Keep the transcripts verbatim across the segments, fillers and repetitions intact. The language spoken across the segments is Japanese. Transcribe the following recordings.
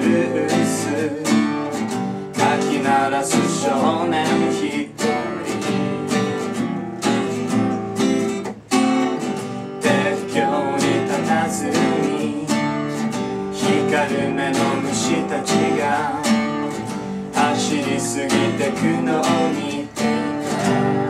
ルースかき鳴らす少年一人、鉄橋に佇み光る目の虫たちが走り過ぎてくのを見ていた。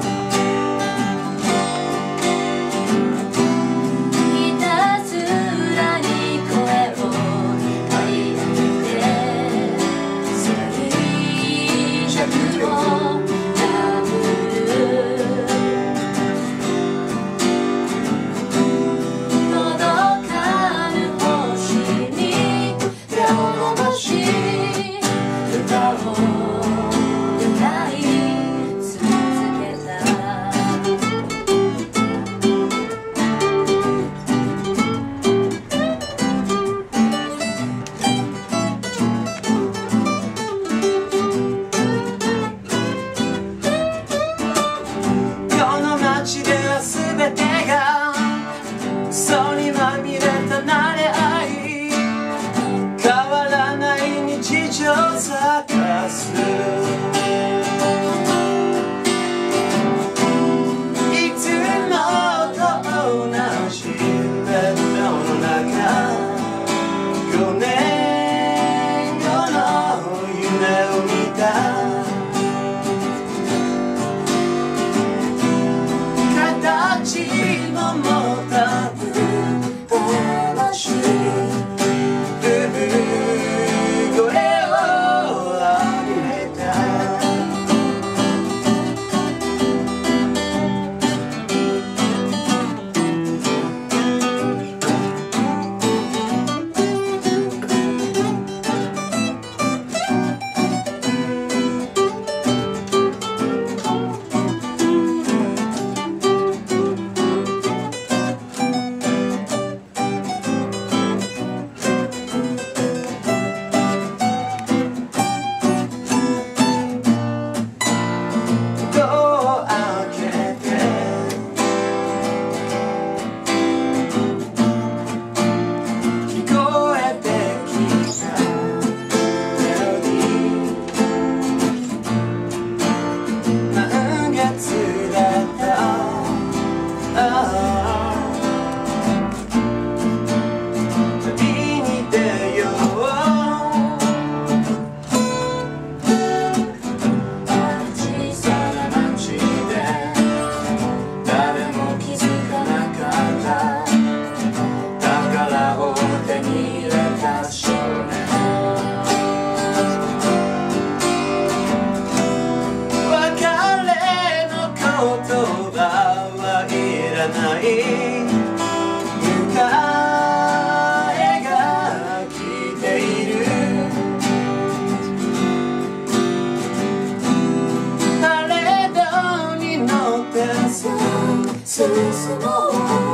嘘にまみれた慣れ合い、変わらない日常探す。いつもと同じベッドの中、ごねんごの夢を見た。形も持たぬ魂、産声を上げた。迎えが来ている。パレードに乗って進もう。